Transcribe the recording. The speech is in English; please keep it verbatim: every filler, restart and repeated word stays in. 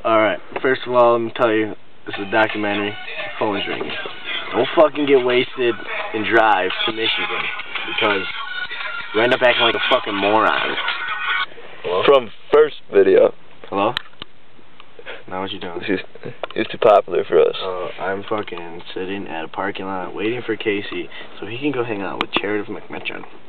Alright, first of all, let me tell you, this is a documentary. Phone is ringing. Don't fucking get wasted and drive to Michigan, because you end up acting like a fucking moron. Hello? From first video. Hello? Now what you doing? He's, he's too popular for us. Uh, I'm fucking sitting at a parking lot waiting for Casey so he can go hang out with Charity McMitchin.